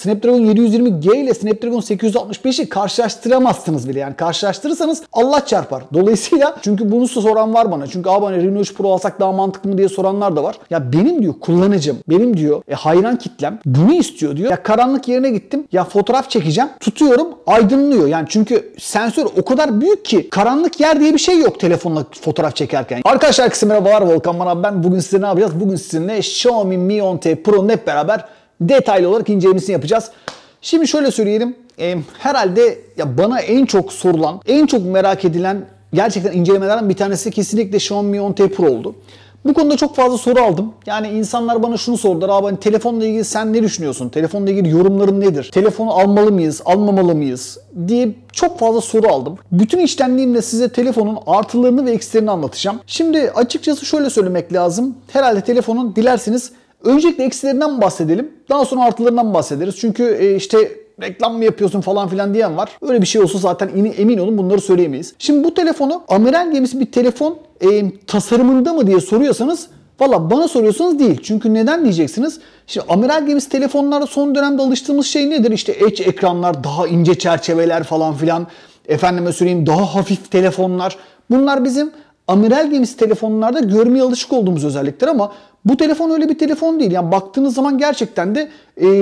Snapdragon 720G ile Snapdragon 865'i karşılaştıramazsınız bile. Yani karşılaştırırsanız Allah çarpar. Dolayısıyla çünkü bunu soran var bana. Çünkü abi hani Reno 3 Pro alsak daha mantıklı mı diye soranlar da var. Ya benim diyor kullanıcım, benim diyor hayran kitlem bunu istiyor diyor. Ya karanlık yerine gittim. Ya fotoğraf çekeceğim. Tutuyorum aydınlıyor. Yani çünkü sensör o kadar büyük ki karanlık yer diye bir şey yok telefonla fotoğraf çekerken. Arkadaşlar herkese merhabalar. Volkan Manav ben. Bugün size ne yapacağız? Bugün sizinle Xiaomi Mi 10T Pro'nun hep beraber detaylı olarak incelemesini yapacağız. Şimdi şöyle söyleyelim. Herhalde ya bana en çok sorulan, en çok merak edilen gerçekten incelemelerden bir tanesi kesinlikle Xiaomi Mi 10T Pro oldu. Bu konuda çok fazla soru aldım. Yani insanlar bana şunu sordular. Abi hani telefonla ilgili sen ne düşünüyorsun? Telefonla ilgili yorumların nedir? Telefonu almalı mıyız? Almamalı mıyız? Diye çok fazla soru aldım. Bütün içtenliğimle size telefonun artılarını ve eksilerini anlatacağım. Şimdi açıkçası şöyle söylemek lazım. Herhalde telefonun dilerseniz öncelikle eksilerinden bahsedelim. Daha sonra artılarından bahsederiz. Çünkü işte reklam mı yapıyorsun falan filan diyen var. Öyle bir şey olsa zaten emin olun bunları söyleyemeyiz. Şimdi bu telefonu amiral gemisi bir telefon tasarımında mı diye soruyorsanız valla bana soruyorsanız değil. Çünkü neden diyeceksiniz? Şimdi amiral gemisi telefonlarda son dönemde alıştığımız şey nedir? İşte Edge ekranlar, daha ince çerçeveler falan filan. Efendime söyleyeyim daha hafif telefonlar. Bunlar bizim amiral gemisi telefonlarda görmeye alışık olduğumuz özellikler ama bu telefon öyle bir telefon değil. Yani baktığınız zaman gerçekten de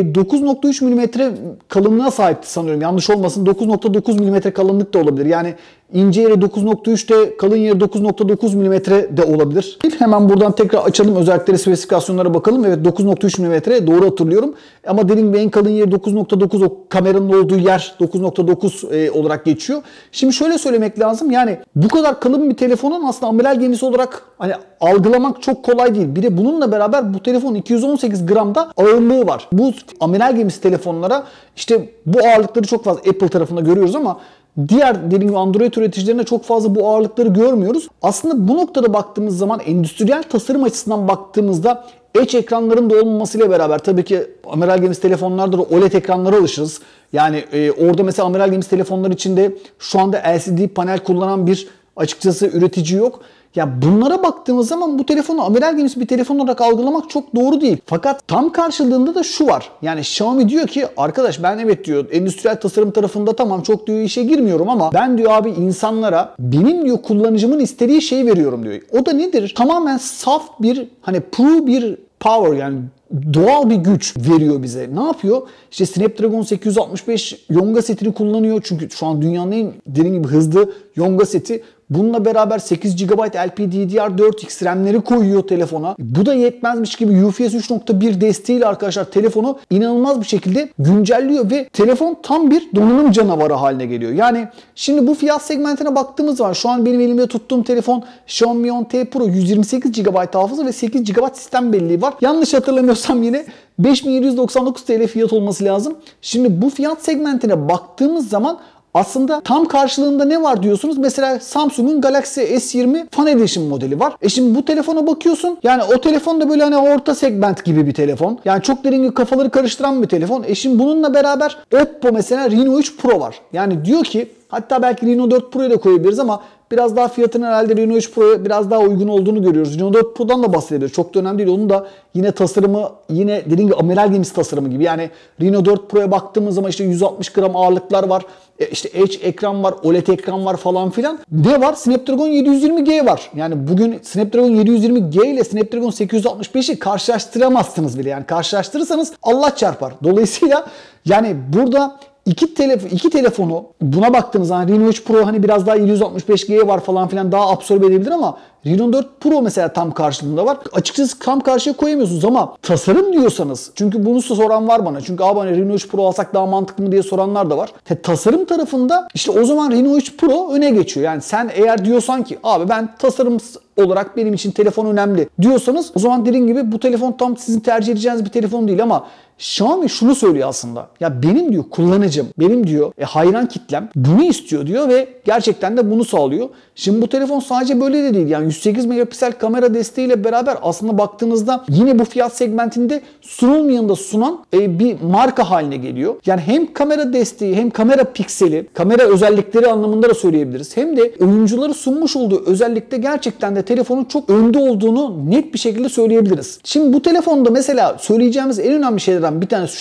9.3 mm kalınlığına sahipti sanıyorum. Yanlış olmasın 9.9 mm kalınlık da olabilir. Yani ince yeri 9.3'te kalın yeri 9.9 mm de olabilir. Hemen buradan tekrar açalım özellikleri spesifikasyonlara bakalım. Evet 9.3 mm doğru hatırlıyorum. Ama dediğim gibi en kalın yeri 9.9 o kameranın olduğu yer 9.9 olarak geçiyor. Şimdi şöyle söylemek lazım. Yani bu kadar kalın bir telefonun aslında amiral gemisi olarak hani algılamak çok kolay değil. Bir de bununla beraber bu telefonun 218 gramda ağırlığı var. Bu amiral gemisi telefonlara işte bu ağırlıkları çok fazla Apple tarafında görüyoruz ama diğer dediğim gibi Android üreticilerine çok fazla bu ağırlıkları görmüyoruz. Aslında bu noktada baktığımız zaman endüstriyel tasarım açısından baktığımızda Edge ekranların da olmamasıyla beraber tabii ki amiral gemisi telefonlarda da OLED ekranlara alışırız. Yani orada mesela amiral gemisi telefonlar içinde şu anda LCD panel kullanan bir açıkçası üretici yok. Ya bunlara baktığımız zaman bu telefonu amiral gemisi bir telefon olarak algılamak çok doğru değil. Fakat tam karşılığında da şu var. Yani Xiaomi diyor ki arkadaş ben evet diyor endüstriyel tasarım tarafında tamam çok diyor işe girmiyorum ama ben diyor abi insanlara benim diyor kullanıcımın istediği şeyi veriyorum diyor. O da nedir? Tamamen saf bir hani pure bir power yani doğal bir güç veriyor bize. Ne yapıyor? İşte Snapdragon 865 Yonga setini kullanıyor. Çünkü şu an dünyanın en dediğim gibi hızlı Yonga seti. Bununla beraber 8 GB LPDDR4X RAM'leri koyuyor telefona. Bu da yetmezmiş gibi UFS 3.1 desteğiyle arkadaşlar telefonu inanılmaz bir şekilde güncelliyor ve telefon tam bir donanım canavarı haline geliyor. Yani şimdi bu fiyat segmentine baktığımız zaman şu an benim elimde tuttuğum telefon Xiaomi Mi 10T Pro 128 GB hafıza ve 8 GB sistem belleği var. Yanlış hatırlamıyorsam yine 5799 TL fiyat olması lazım. Şimdi bu fiyat segmentine baktığımız zaman aslında tam karşılığında ne var diyorsunuz? Mesela Samsung'un Galaxy S20 Fan Edition modeli var. Şimdi bu telefona bakıyorsun. Yani o telefon da böyle hani orta segment gibi bir telefon. Yani çok dediğim gibi kafaları karıştıran bir telefon. Şimdi bununla beraber Oppo mesela Reno 3 Pro var. Yani diyor ki hatta belki Reno 4 Pro'yu da koyabiliriz ama biraz daha fiyatının herhalde Reno 3 Pro'ya biraz daha uygun olduğunu görüyoruz. Reno 4 Pro'dan da bahsedebiliriz. Çok da önemli değil. Onun da yine tasarımı yine dediğim gibi amiral gemisi tasarımı gibi. Yani Reno 4 Pro'ya baktığımız zaman işte 160 gram ağırlıklar var. İşte Edge ekran var, OLED ekran var falan filan. Ne var? Snapdragon 720G var. Yani bugün Snapdragon 720G ile Snapdragon 865'i karşılaştıramazsınız bile. Yani karşılaştırırsanız Allah çarpar. Dolayısıyla yani burada İki telefonu buna baktığımız zaman Reno 3 Pro hani biraz daha 765G var falan filan daha absorbe edebilir ama Reno 4 Pro mesela tam karşılığında var. Açıkçası tam karşıya koyamıyorsunuz ama tasarım diyorsanız çünkü bunu soran var bana. Çünkü abi hani Reno 3 Pro alsak daha mantıklı mı diye soranlar da var. Tasarım tarafında işte o zaman Reno 3 Pro öne geçiyor. Yani sen eğer diyorsan ki abi ben tasarım olarak benim için telefon önemli diyorsanız o zaman dediğim gibi bu telefon tam sizin tercih edeceğiniz bir telefon değil ama Xiaomi şunu söylüyor aslında. Ya benim diyor kullanıcım, benim diyor hayran kitlem bunu istiyor diyor ve gerçekten de bunu sağlıyor. Şimdi bu telefon sadece böyle de değil. Yani 108 megapiksel kamera desteğiyle beraber aslında baktığınızda yine bu fiyat segmentinde sunulmayanı da sunan bir marka haline geliyor. Yani hem kamera desteği hem kamera pikseli, kamera özellikleri anlamında da söyleyebiliriz. Hem de oyuncuları sunmuş olduğu özellikle gerçekten de telefonun çok önde olduğunu net bir şekilde söyleyebiliriz. Şimdi bu telefonda mesela söyleyeceğimiz en önemli şeylerden bir tanesi şu.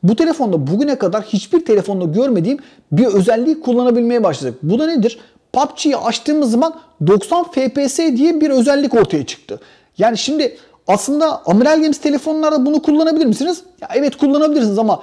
bu telefonda bugüne kadar hiçbir telefonda görmediğim bir özelliği kullanabilmeye başladık. Bu da nedir? PUBG'yi açtığımız zaman 90 FPS diye bir özellik ortaya çıktı. Yani şimdi aslında Amiral Games telefonlarda bunu kullanabilir misiniz? Ya evet, kullanabilirsiniz ama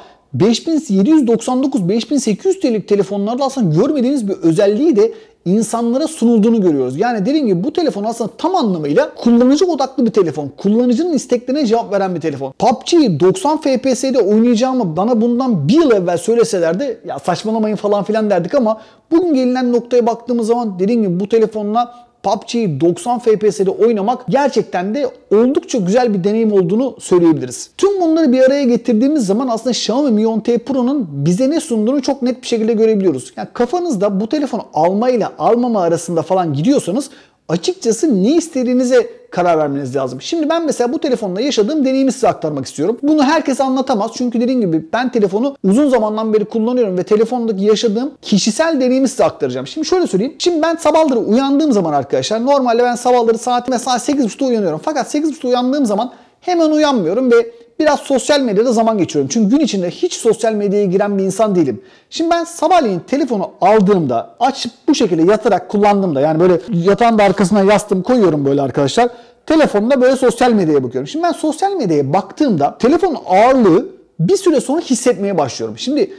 5799-5800 TL'lik telefonlarda aslında görmediğiniz bir özelliği de insanlara sunulduğunu görüyoruz. Yani dediğim gibi bu telefon aslında tam anlamıyla kullanıcı odaklı bir telefon. Kullanıcının isteklerine cevap veren bir telefon. PUBG'yi 90 FPS'de oynayacağımı bana bundan bir yıl evvel söyleselerdi ya saçmalamayın falan filan derdik ama bugün gelinen noktaya baktığımız zaman dediğim gibi bu telefonla PUBG'yi 90 FPS'de oynamak gerçekten de oldukça güzel bir deneyim olduğunu söyleyebiliriz. Tüm bunları bir araya getirdiğimiz zaman aslında Xiaomi Mi 10T Pro'nun bize ne sunduğunu çok net bir şekilde görebiliyoruz. Yani kafanızda bu telefonu alma ile almama arasında falan gidiyorsanız açıkçası ne istediğinize karar vermeniz lazım. Şimdi ben mesela bu telefonla yaşadığım deneyimi size aktarmak istiyorum. Bunu herkes anlatamaz çünkü dediğim gibi ben telefonu uzun zamandan beri kullanıyorum ve telefondaki yaşadığım kişisel deneyimi size aktaracağım. Şimdi şöyle söyleyeyim. Şimdi ben sabahları uyandığım zaman arkadaşlar, normalde ben sabahları saat 8.30'da uyanıyorum. Fakat 8.30'da uyandığım zaman hemen uyanmıyorum ve biraz sosyal medyada zaman geçiyorum. Çünkü gün içinde hiç sosyal medyaya giren bir insan değilim. Şimdi ben sabahleyin telefonu aldığımda, açıp bu şekilde yatarak kullandığımda, yani böyle yatağın da arkasına yastığımı koyuyorum böyle arkadaşlar. Telefonda böyle sosyal medyaya bakıyorum. Şimdi ben sosyal medyaya baktığımda telefonun ağırlığı bir süre sonra hissetmeye başlıyorum. Şimdi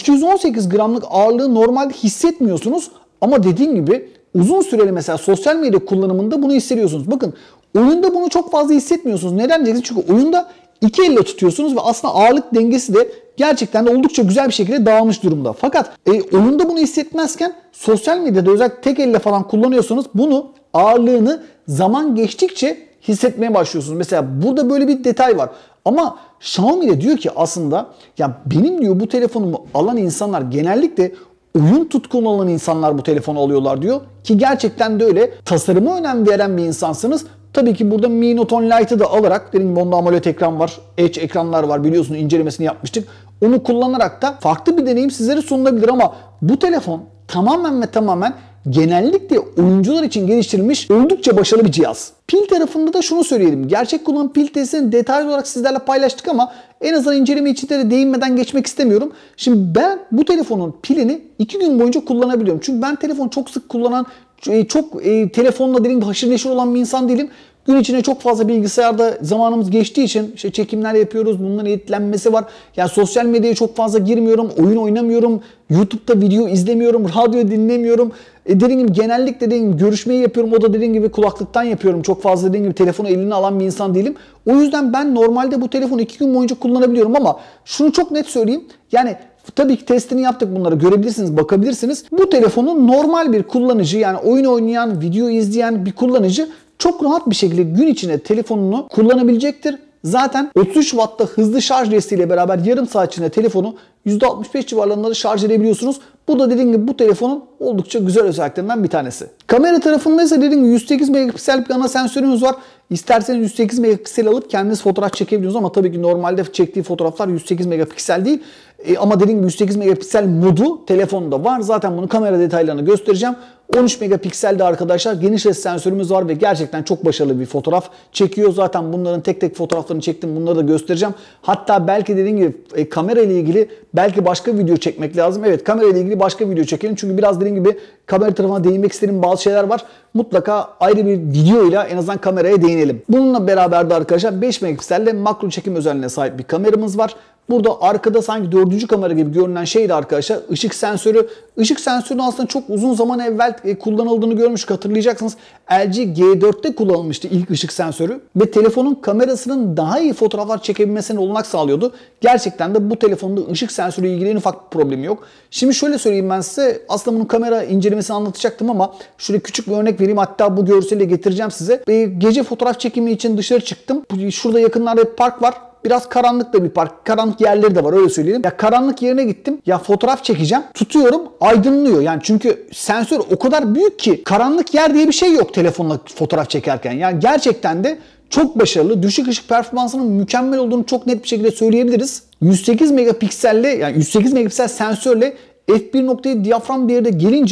218 gramlık ağırlığı normalde hissetmiyorsunuz ama dediğim gibi uzun süreli mesela sosyal medya kullanımında bunu hissediyorsunuz. Bakın oyunda bunu çok fazla hissetmiyorsunuz. Neden diyeceksiniz? Çünkü oyunda iki elle tutuyorsunuz ve aslında ağırlık dengesi de gerçekten de oldukça güzel bir şekilde dağılmış durumda. Fakat oyunda bunu hissetmezken sosyal medyada özellikle tek elle falan kullanıyorsanız bunu, ağırlığını zaman geçtikçe hissetmeye başlıyorsunuz. Mesela burada böyle bir detay var. Ama Xiaomi de diyor ki aslında ya benim diyor bu telefonumu alan insanlar genellikle oyun tutkunu olan insanlar bu telefonu alıyorlar diyor. Ki gerçekten de öyle. Tasarıma önem veren bir insansınız. Tabii ki burada Mi Note 10 Lite'ı da alarak, dediğim gibi onda AMOLED ekran var, Edge ekranlar var, biliyorsunuz incelemesini yapmıştık. Onu kullanarak da farklı bir deneyim sizlere sunulabilir ama bu telefon tamamen ve tamamen genellikle oyuncular için geliştirilmiş oldukça başarılı bir cihaz. Pil tarafında da şunu söyleyelim. Gerçek kullanım pil testini detaylı olarak sizlerle paylaştık ama en azından inceleme içinde de değinmeden geçmek istemiyorum. Şimdi ben bu telefonun pilini 2 gün boyunca kullanabiliyorum. Çünkü ben telefonu çok sık kullanan, çok telefonla dediğim gibi haşır neşir olan bir insan değilim. Gün içinde çok fazla bilgisayarda zamanımız geçtiği için işte çekimler yapıyoruz. Bunların editlenmesi var. Yani sosyal medyaya çok fazla girmiyorum. Oyun oynamıyorum. YouTube'da video izlemiyorum. Radyo dinlemiyorum. Dediğim gibi genellikle görüşmeyi yapıyorum. O da dediğim gibi kulaklıktan yapıyorum. Çok fazla dediğim gibi telefonu eline alan bir insan değilim. O yüzden ben normalde bu telefonu 2 gün boyunca kullanabiliyorum ama şunu çok net söyleyeyim. Yani tabii ki testini yaptık, bunları görebilirsiniz, bakabilirsiniz. Bu telefonu normal bir kullanıcı, yani oyun oynayan, video izleyen bir kullanıcı çok rahat bir şekilde gün içinde telefonunu kullanabilecektir. Zaten 33 Watt'ta hızlı şarj desteğiyle beraber yarım saat içinde telefonu %65 civarlarında da şarj edebiliyorsunuz. Bu da dediğim gibi bu telefonun oldukça güzel özelliklerinden bir tanesi. Kamera tarafında ise dediğim gibi 108 megapiksel bir ana sensörümüz var. İsterseniz 108 megapiksel alıp kendiniz fotoğraf çekebiliyorsunuz ama tabii ki normalde çektiği fotoğraflar 108 megapiksel değil. Ama dediğim gibi 108 megapiksel modu telefonda var. Zaten bunu kamera detaylarını göstereceğim. 13 megapikselde arkadaşlar geniş açı sensörümüz var ve gerçekten çok başarılı bir fotoğraf çekiyor. Zaten bunların tek tek fotoğraflarını çektim. Bunları da göstereceğim. Hatta belki dediğim gibi kamera ile ilgili belki başka video çekmek lazım. Evet, kamera ile ilgili başka video çekelim. Çünkü biraz dediğim gibi kamera tarafına değinmek istediğim bazı şeyler var. Mutlaka ayrı bir videoyla en azından kameraya değinelim. Bununla beraber de arkadaşlar 5 megapikselle makro çekim özelliğine sahip bir kameramız var. Burada arkada sanki 4. kamera gibi görünen şey de arkadaşlar ışık sensörü. Işık sensörünün aslında çok uzun zaman evvel kullanıldığını görmüştük, hatırlayacaksınız. LG G4'te kullanılmıştı ilk ışık sensörü ve telefonun kamerasının daha iyi fotoğraflar çekebilmesine olanak sağlıyordu. Gerçekten de bu telefonda ışık sensörü ile ilgili en ufak bir problemi yok. Şimdi şöyle söyleyeyim ben size, aslında bunun kamera incelemesini anlatacaktım ama şöyle küçük bir örnek vereyim, hatta bu görseli getireceğim size. Gece fotoğraf çekimi için dışarı çıktım. Şurada yakınlarda bir park var. Biraz karanlık da bir park. Karanlık yerleri de var, öyle söyleyelim. Ya karanlık yerine gittim. Ya fotoğraf çekeceğim. Tutuyorum, aydınlıyor. Yani çünkü sensör o kadar büyük ki karanlık yer diye bir şey yok telefonla fotoğraf çekerken. Yani gerçekten de çok başarılı. Düşük ışık performansının mükemmel olduğunu çok net bir şekilde söyleyebiliriz. 108 megapikselle, yani 108 megapiksel sensörle f1.7 diyafram değeri de gelince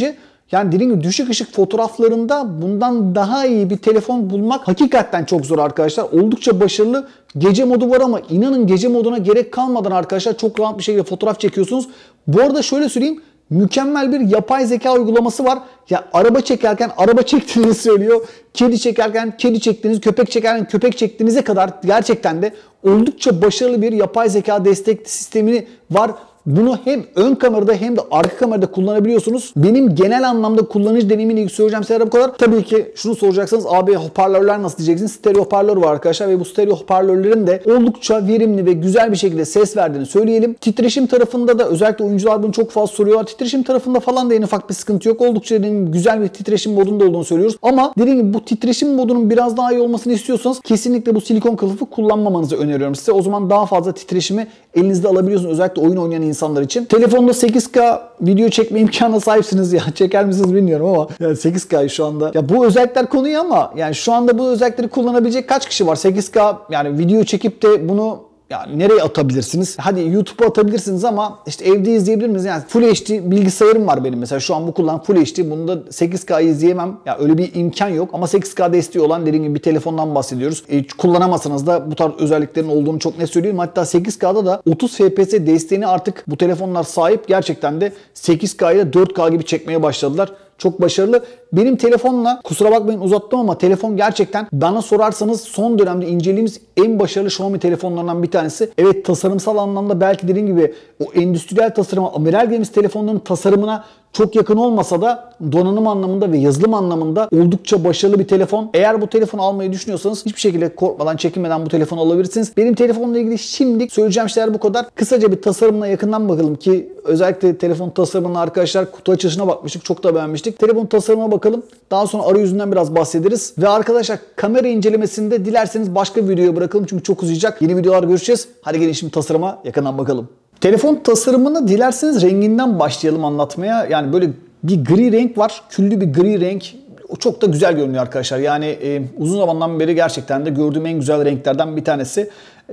Yani dediğim gibi düşük ışık fotoğraflarında bundan daha iyi bir telefon bulmak hakikaten çok zor arkadaşlar. Oldukça başarılı. Gece modu var ama inanın gece moduna gerek kalmadan arkadaşlar çok rahat bir şekilde fotoğraf çekiyorsunuz. Bu arada şöyle söyleyeyim. Mükemmel bir yapay zeka uygulaması var. Ya araba çekerken araba çektiğinizi söylüyor. Kedi çekerken kedi çektiğiniz, köpek çekerken köpek çektiğinize kadar gerçekten de oldukça başarılı bir yapay zeka destek sistemi var. Bunu hem ön kamerada hem de arka kamerada kullanabiliyorsunuz. Benim genel anlamda kullanıcı deneyimiyle ilgili söyleyeceğim şeyler bu kadar. Tabii ki şunu soracaksınız. Abi hoparlörler nasıl diyeceksiniz? Stereo hoparlör var arkadaşlar ve bu stereo hoparlörlerin de oldukça verimli ve güzel bir şekilde ses verdiğini söyleyelim. Titreşim tarafında da özellikle oyuncular bunu çok fazla soruyorlar. Titreşim tarafında falan da en ufak bir sıkıntı yok. Oldukça güzel bir titreşim modunda olduğunu söylüyoruz. Ama dediğim gibi bu titreşim modunun biraz daha iyi olmasını istiyorsanız kesinlikle bu silikon kılıfı kullanmamanızı öneriyorum size. O zaman daha fazla titreşimi elinizde alabiliyorsunuz. Özellikle oyun oynayan insanlar için. Telefonda 8K video çekme imkanına sahipsiniz ya. Çeker misiniz bilmiyorum ama yani 8K şu anda. Ya bu özellikler konuyu ama yani şu anda bu özellikleri kullanabilecek kaç kişi var? 8K yani video çekip de bunu yani nereye atabilirsiniz? Hadi YouTube'a atabilirsiniz ama işte evde izleyebilir misiniz? Yani Full HD bilgisayarım var benim mesela. Şu an bu kullan Full HD. Bunda 8K'yı izleyemem. Ya öyle bir imkan yok. Ama 8K desteği olan dediğim gibi bir telefondan bahsediyoruz. Kullanamazsanız da bu tarz özelliklerin olduğunu çok net söyleyeyim. Hatta 8K'da da 30 FPS desteğini artık bu telefonlar sahip. Gerçekten de 8K'yı 4K gibi çekmeye başladılar. Çok başarılı. Benim telefonla kusura bakmayın uzattım ama telefon gerçekten bana sorarsanız son dönemde incelediğimiz en başarılı Xiaomi telefonlarından bir tanesi. Evet tasarımsal anlamda belki dediğim gibi o endüstriyel tasarıma, amiral gemisi telefonların tasarımına çok yakın olmasa da donanım anlamında ve yazılım anlamında oldukça başarılı bir telefon. Eğer bu telefonu almayı düşünüyorsanız hiçbir şekilde korkmadan, çekinmeden bu telefonu alabilirsiniz. Benim telefonla ilgili şimdilik söyleyeceğim şeyler bu kadar. Kısaca bir tasarımına yakından bakalım ki özellikle telefon tasarımına arkadaşlar kutu açılışına bakmıştık. Çok da beğenmiştik. Telefon tasarımına bakalım. Daha sonra arayüzünden biraz bahsederiz. Ve arkadaşlar kamera incelemesinde dilerseniz başka bir videoya bırakalım çünkü çok uzayacak. Yeni videolar görüşeceğiz. Hadi gelin şimdi tasarıma yakından bakalım. Telefon tasarımını dilerseniz renginden başlayalım anlatmaya. Yani böyle bir gri renk var. Küllü bir gri renk. O çok da güzel görünüyor arkadaşlar. Yani uzun zamandan beri gerçekten de gördüğüm en güzel renklerden bir tanesi.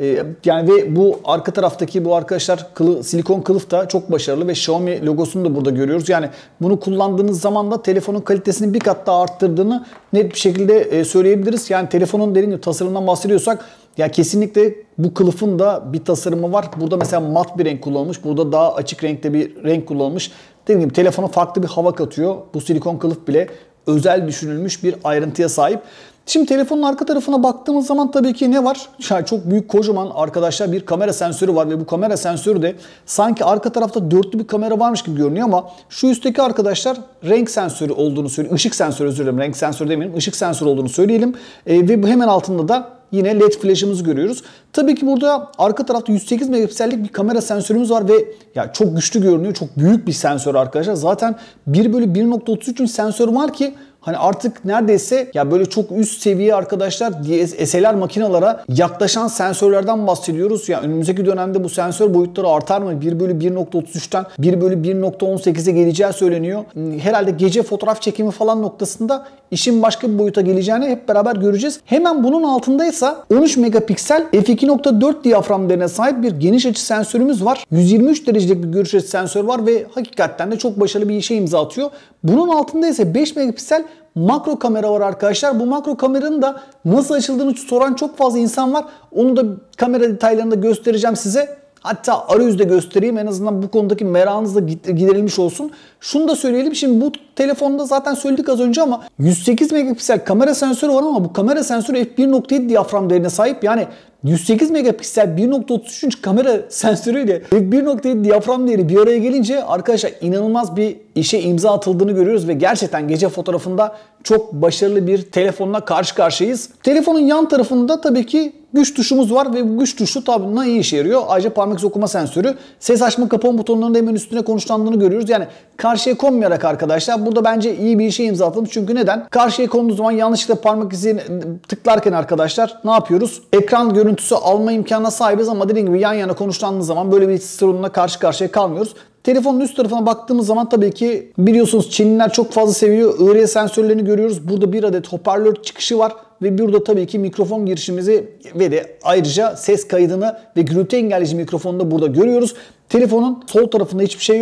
Yani ve bu arka taraftaki bu arkadaşlar silikon kılıf da çok başarılı ve Xiaomi logosunu da burada görüyoruz. Yani bunu kullandığınız zaman da telefonun kalitesini bir kat daha arttırdığını net bir şekilde söyleyebiliriz. Yani telefonun dediğim gibi tasarımdan bahsediyorsak ya kesinlikle bu kılıfın da bir tasarımı var. Burada mesela mat bir renk kullanılmış. Burada daha açık renkte bir renk kullanılmış. Dediğim gibi telefona farklı bir hava katıyor. Bu silikon kılıf bile özel düşünülmüş bir ayrıntıya sahip. Şimdi telefonun arka tarafına baktığımız zaman tabii ki ne var? Yani çok büyük kocaman arkadaşlar bir kamera sensörü var ve bu kamera sensörü de sanki arka tarafta dörtlü bir kamera varmış gibi görünüyor ama şu üstteki arkadaşlar renk sensörü olduğunu söyleyeyim. Işık sensörü özür dilerim. Renk sensörü demeyelim. Işık sensörü olduğunu söyleyelim. Ve bu hemen altında da yine LED flash'ımızı görüyoruz. Tabii ki burada arka tarafta 108 megapiksellik bir kamera sensörümüz var ve ya çok güçlü görünüyor. Çok büyük bir sensör arkadaşlar. Zaten 1/1.33'ün sensörü var ki hani artık neredeyse ya böyle çok üst seviye arkadaşlar DSLR makinalara yaklaşan sensörlerden bahsediyoruz. Ya önümüzdeki dönemde bu sensör boyutları artar mı? 1/1.33'ten 1/1.18'e geleceği söyleniyor. Herhalde gece fotoğraf çekimi falan noktasında işin başka bir boyuta geleceğini hep beraber göreceğiz. Hemen bunun altındaysa 13 megapiksel f2.4 diyafram değerine sahip bir geniş açı sensörümüz var. 123 derecelik bir görüş açısı sensör var ve hakikaten de çok başarılı bir işe imza atıyor. Bunun altında ise 5 megapiksel makro kamera var arkadaşlar. Bu makro kameranın da nasıl açıldığını soran çok fazla insan var. Onu da kamera detaylarında göstereceğim size. Hatta arayüzde göstereyim en azından bu konudaki merakınız da giderilmiş olsun. Şunu da söyleyelim şimdi bu telefonda zaten söyledik az önce ama 108 megapiksel kamera sensörü var ama bu kamera sensörü f1.7 diyafram değerine sahip. Yani 108 megapiksel 1.33 kamera sensörüyle f1.7 diyafram değeri bir araya gelince arkadaşlar inanılmaz bir işe imza atıldığını görüyoruz ve gerçekten gece fotoğrafında çok başarılı bir telefonla karşı karşıyayız. Telefonun yan tarafında tabii ki güç tuşumuz var ve bu güç tuşu tabi iyi işe yarıyor. Ayrıca parmak izi okuma sensörü, ses açma kapama butonlarının hemen üstüne konuşlandığını görüyoruz. Yani karşıya konmayarak arkadaşlar burada bence iyi bir işe imza atılmış. Çünkü neden? Karşıya konduğu zaman yanlışlıkla parmak izini tıklarken arkadaşlar ne yapıyoruz? Ekran görüntüsü alma imkanına sahibiz ama dediğim gibi yan yana konuşlandığımız zaman böyle bir sorunla karşı karşıya kalmıyoruz. Telefonun üst tarafına baktığımız zaman tabii ki biliyorsunuz Çinliler çok fazla seviyor. IR sensörlerini görüyoruz. Burada bir adet hoparlör çıkışı var. Ve burada tabii ki mikrofon girişimizi ve de ayrıca ses kaydını ve gürültü engelleyici mikrofonu da burada görüyoruz. Telefonun sol tarafında hiçbir şey yok.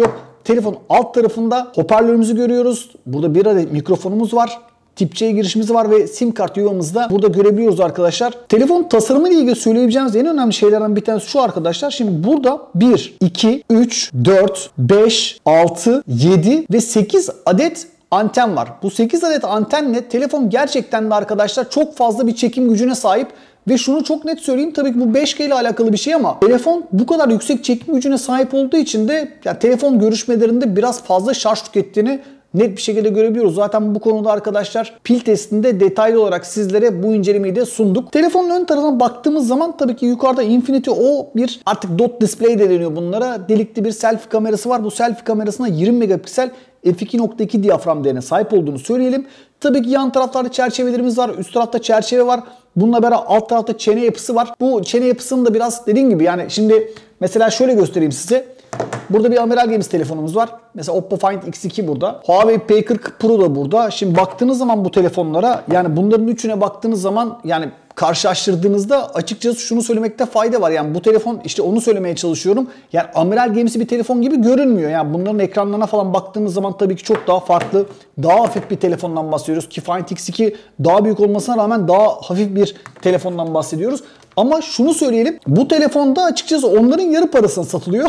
Telefon alt tarafında hoparlörümüzü görüyoruz. Burada bir adet mikrofonumuz var. Tip C girişimiz var ve sim kart yuvamızda burada görebiliyoruz arkadaşlar. Telefon tasarımı ile ilgili söyleyebileceğimiz en önemli şeylerden bir tanesi şu arkadaşlar. Şimdi burada 1, 2, 3, 4, 5, 6, 7 ve 8 adet anten var. Bu 8 adet antenle telefon gerçekten de arkadaşlar çok fazla bir çekim gücüne sahip. Ve şunu çok net söyleyeyim, tabii ki bu 5G ile alakalı bir şey ama telefon bu kadar yüksek çekim gücüne sahip olduğu için de telefon görüşmelerinde biraz fazla şarj tükettiğini net bir şekilde görebiliyoruz. Zaten bu konuda arkadaşlar pil testinde detaylı olarak sizlere bu incelemeyi de sunduk. Telefonun ön tarafına baktığımız zaman tabii ki yukarıda Infinity O1 artık dot display de deniyor bunlara. Delikli bir selfie kamerası var. Bu selfie kamerasına 20 megapiksel f2.2 diyafram değerine sahip olduğunu söyleyelim. Tabii ki yan taraflarda çerçevelerimiz var. Üst tarafta çerçeve var. Bununla beraber alt tarafta çene yapısı var. Bu çene yapısını da biraz dediğim gibi yani şimdi mesela şöyle göstereyim size. Burada bir Amiral Games telefonumuz var. Mesela Oppo Find X2 burada. Huawei P40 Pro da burada. Şimdi baktığınız zaman bu telefonlara yani bunların üçüne baktığınız zaman yani karşılaştırdığınızda açıkçası şunu söylemekte fayda var. Yani bu telefon işte onu söylemeye çalışıyorum. Yani Amiral Games'i bir telefon gibi görünmüyor. Yani bunların ekranlarına falan baktığımız zaman tabii ki çok daha farklı, daha hafif bir telefondan bahsediyoruz. Ki Find X2 daha büyük olmasına rağmen daha hafif bir telefondan bahsediyoruz. Ama şunu söyleyelim, bu telefonda açıkçası onların yarı parasına satılıyor.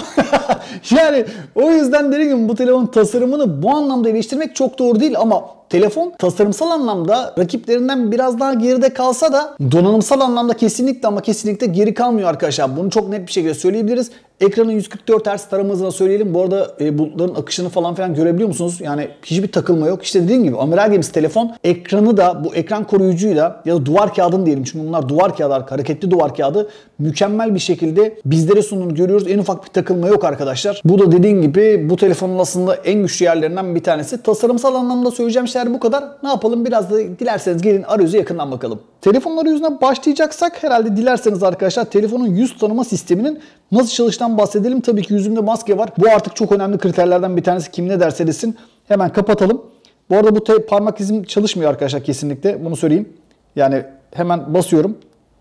Yani o yüzden dediğim gibi bu telefonun tasarımını bu anlamda eleştirmek çok doğru değil ama telefon tasarımsal anlamda rakiplerinden biraz daha geride kalsa da donanımsal anlamda kesinlikle ama kesinlikle geri kalmıyor arkadaşlar. Bunu çok net bir şekilde söyleyebiliriz. Ekranın 144 Hz tarama hızına söyleyelim. Bu arada bulutların akışını falan filan görebiliyor musunuz? Yani hiçbir takılma yok. İşte dediğim gibi Amiral Games telefon ekranı da bu ekran koruyucuyla ya da duvar kağıdını diyelim. Çünkü bunlar duvar kağıdı, hareketli duvar kağıdı mükemmel bir şekilde bizlere sunduğunu görüyoruz. En ufak bir takılma yok arkadaşlar. Bu da dediğim gibi bu telefonun aslında en güçlü yerlerinden bir tanesi. Tasarımsal anlamda söyleyeceğim şeyler bu kadar. Ne yapalım? Biraz da dilerseniz gelin arayüze yakından bakalım. Telefonun arayüzüne başlayacaksak herhalde dilerseniz arkadaşlar telefonun yüz tanıma sisteminin nasıl çalıştığından bahsedelim. Tabii ki yüzümde maske var. Bu artık çok önemli kriterlerden bir tanesi. Kim ne derse desin. Hemen kapatalım. Bu arada bu parmak izim çalışmıyor arkadaşlar kesinlikle. Bunu söyleyeyim. Yani hemen basıyorum.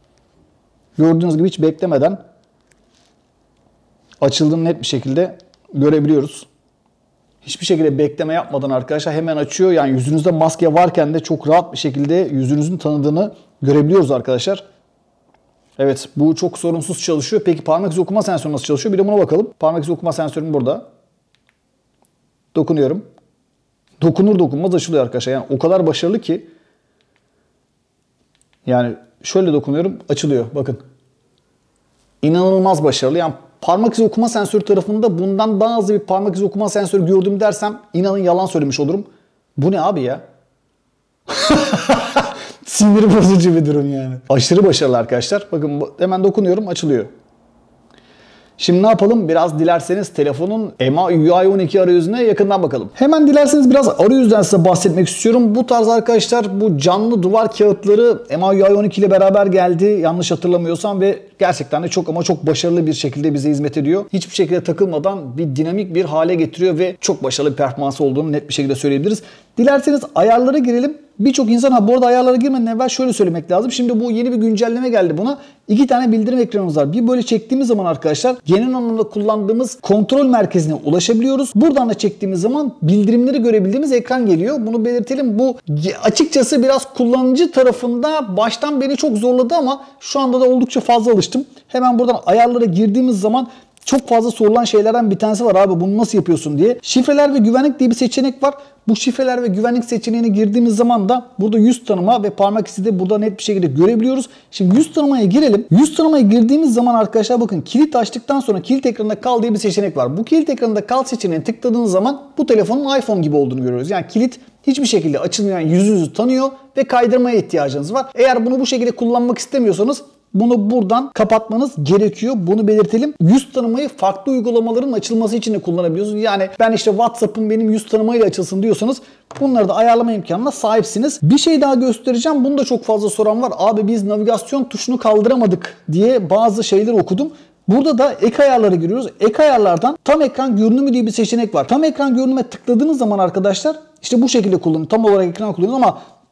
Gördüğünüz gibi hiç beklemeden açıldığını net bir şekilde görebiliyoruz. Hiçbir şekilde bekleme yapmadan arkadaşlar hemen açıyor. Yani yüzünüzde maske varken de çok rahat bir şekilde yüzünüzün tanıdığını görebiliyoruz arkadaşlar. Evet, bu çok sorunsuz çalışıyor. Peki parmak izi okuma sensörü nasıl çalışıyor? Bir de buna bakalım. Parmak izi okuma sensörüm burada. Dokunuyorum. Dokunur dokunmaz açılıyor arkadaşlar. Yani o kadar başarılı ki. Yani şöyle dokunuyorum, açılıyor. Bakın. İnanılmaz başarılı. Yani parmak izi okuma sensörü tarafında bundan daha hızlı bir parmak izi okuma sensörü gördüm dersem inanın yalan söylemiş olurum. Bu ne abi ya? Sinir bozucu bir durum yani. Aşırı başarılı arkadaşlar. Bakın hemen dokunuyorum, açılıyor. Şimdi ne yapalım? Biraz dilerseniz telefonun MIUI 12 arayüzüne yakından bakalım. Hemen dilerseniz biraz arayüzden size bahsetmek istiyorum. Bu tarz arkadaşlar bu canlı duvar kağıtları MIUI 12 ile beraber geldi. Yanlış hatırlamıyorsam ve gerçekten de çok ama çok başarılı bir şekilde bize hizmet ediyor. Hiçbir şekilde takılmadan bir dinamik bir hale getiriyor ve çok başarılı bir performansı olduğunu net bir şekilde söyleyebiliriz. Dilerseniz ayarlara girelim. Birçok insan bu arada ayarlara girmeden evvel şöyle söylemek lazım. Şimdi bu yeni bir güncelleme geldi buna. 2 tane bildirim ekranımız var. Bir böyle çektiğimiz zaman arkadaşlar genel anlamda kullandığımız kontrol merkezine ulaşabiliyoruz. Buradan da çektiğimiz zaman bildirimleri görebildiğimiz ekran geliyor. Bunu belirtelim. Bu açıkçası biraz kullanıcı tarafında baştan beni çok zorladı ama şu anda da oldukça fazla alıştım. Hemen buradan ayarlara girdiğimiz zaman çok fazla sorulan şeylerden bir tanesi var abi bunu nasıl yapıyorsun diye. Şifreler ve güvenlik diye bir seçenek var. Bu şifreler ve güvenlik seçeneğine girdiğimiz zaman da burada yüz tanıma ve parmak izi de burada net bir şekilde görebiliyoruz. Şimdi yüz tanımaya girelim. Yüz tanımaya girdiğimiz zaman arkadaşlar bakın kilit açtıktan sonra kilit ekranında kal diye bir seçenek var. Bu kilit ekranında kal seçeneğine tıkladığınız zaman bu telefonun iPhone gibi olduğunu görüyoruz. Yani kilit hiçbir şekilde açılmayan yüzünüzü tanıyor ve kaydırmaya ihtiyacınız var. Eğer bunu bu şekilde kullanmak istemiyorsanız bunu buradan kapatmanız gerekiyor. Bunu belirtelim. Yüz tanımayı farklı uygulamaların açılması için de kullanabiliyorsunuz. Yani ben işte WhatsApp'ın benim yüz tanımayla açılsın diyorsanız bunları da ayarlama imkanına sahipsiniz. Bir şey daha göstereceğim. Bunu da çok fazla soran var. Abi biz navigasyon tuşunu kaldıramadık diye bazı şeyler okudum. Burada da ek ayarlara giriyoruz. Ek ayarlardan tam ekran görünümü diye bir seçenek var. Tam ekran görünüme tıkladığınız zaman arkadaşlar işte bu şekilde kullanın. Tam olarak ekran kullanın ama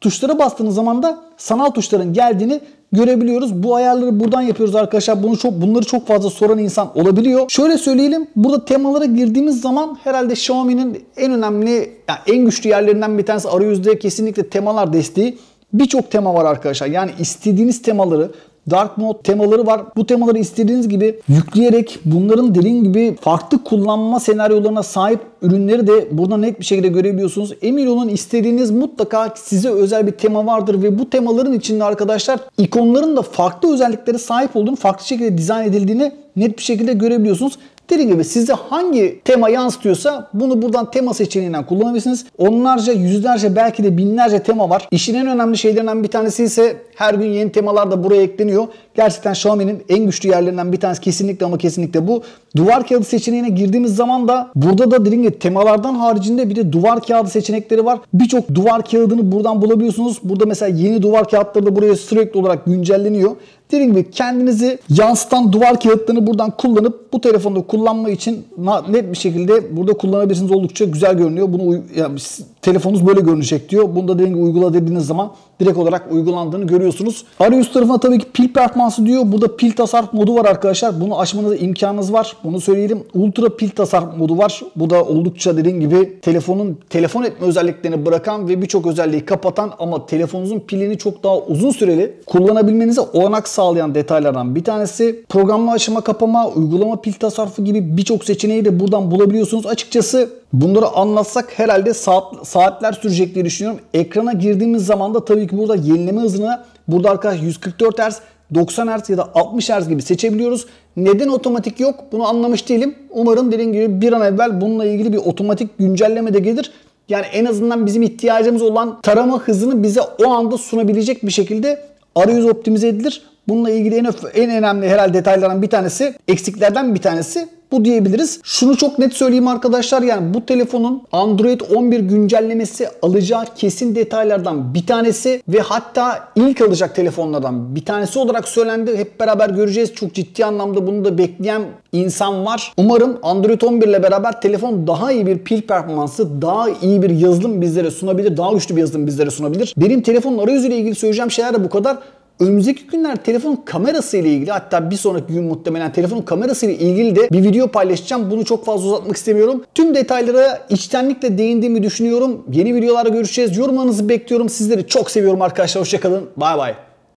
Tuşlara bastığınız zaman da sanal tuşların geldiğini görebiliyoruz. Bu ayarları buradan yapıyoruz arkadaşlar. Bunları çok fazla soran insan olabiliyor. Şöyle söyleyelim. Burada temalara girdiğimiz zaman herhalde Xiaomi'nin en önemli, yani en güçlü yerlerinden bir tanesi arayüzde kesinlikle temalar desteği. Birçok tema var arkadaşlar. Yani istediğiniz temaları, Dark Mode temaları var. Bu temaları istediğiniz gibi yükleyerek bunların dediğim gibi farklı kullanma senaryolarına sahip ürünleri de burada net bir şekilde görebiliyorsunuz. Emin olun istediğiniz mutlaka size özel bir tema vardır ve bu temaların içinde arkadaşlar ikonların da farklı özelliklere sahip olduğunu, farklı şekilde dizayn edildiğini net bir şekilde görebiliyorsunuz. Dediğim gibi size hangi tema yansıtıyorsa bunu buradan tema seçeneğinden kullanabilirsiniz. Onlarca, yüzlerce, belki de binlerce tema var. İşin en önemli şeylerinden bir tanesi ise her gün yeni temalar da buraya ekleniyor. Gerçekten Xiaomi'nin en güçlü yerlerinden bir tanesi kesinlikle ama kesinlikle bu. Duvar kağıdı seçeneğine girdiğimiz zaman da burada da dediğim gibi temalardan haricinde bir de duvar kağıdı seçenekleri var. Birçok duvar kağıdını buradan bulabiliyorsunuz. Burada mesela yeni duvar kağıtları da buraya sürekli olarak güncelleniyor. Dediğim gibi kendinizi yansıtan duvar kağıtlarını buradan kullanıp bu telefonda kullanma için net bir şekilde burada kullanabilirsiniz. Oldukça güzel görünüyor. Bunu yani telefonunuz böyle görünecek diyor. Bunu da dediğim gibi uygula dediğiniz zaman direkt olarak uygulandığını görüyorsunuz. Arayüz tarafına tabii ki pil performansı diyor. Burada pil tasarruf modu var arkadaşlar. Bunu açmanıza imkanınız var. Bunu söyleyelim. Ultra pil tasarruf modu var. Bu da oldukça dediğim gibi telefon etme özelliklerini bırakan ve birçok özelliği kapatan ama telefonunuzun pilini çok daha uzun süreli kullanabilmenize olanak sağlayan detaylardan bir tanesi. Programlı açma kapama, uygulama pil tasarrufu gibi birçok seçeneği de buradan bulabiliyorsunuz. Açıkçası bunları anlatsak herhalde saatler sürecek diye düşünüyorum. Ekrana girdiğimiz zaman da tabii ki burada yenileme hızını burada arkadaşlar 144 Hz, 90 Hz ya da 60 Hz gibi seçebiliyoruz. Neden otomatik yok? Bunu anlamış değilim. Umarım dediğim gibi bir an evvel bununla ilgili bir otomatik güncelleme de gelir. Yani en azından bizim ihtiyacımız olan tarama hızını bize o anda sunabilecek bir şekilde arayüz optimize edilir. Bununla ilgili en önemli herhalde detaylardan bir tanesi, eksiklerden bir tanesi bu diyebiliriz. Şunu çok net söyleyeyim arkadaşlar, yani bu telefonun Android 11 güncellemesi alacağı kesin detaylardan bir tanesi ve hatta ilk alacak telefonlardan bir tanesi olarak söylendi. Hep beraber göreceğiz. Çok ciddi anlamda bunu da bekleyen insan var. Umarım Android 11 ile beraber telefon daha iyi bir pil performansı, daha iyi bir yazılım bizlere sunabilir. Daha güçlü bir yazılım bizlere sunabilir. Benim telefonun arayüzüyle ilgili söyleyeceğim şeyler de bu kadar. Önümüzdeki günler telefonun kamerası ile ilgili, hatta bir sonraki gün muhtemelen telefonun kamerası ile ilgili de bir video paylaşacağım. Bunu çok fazla uzatmak istemiyorum. Tüm detaylara içtenlikle değindiğimi düşünüyorum. Yeni videolarda görüşeceğiz. Yorumlarınızı bekliyorum. Sizleri çok seviyorum arkadaşlar. Hoşça kalın. Bay bay.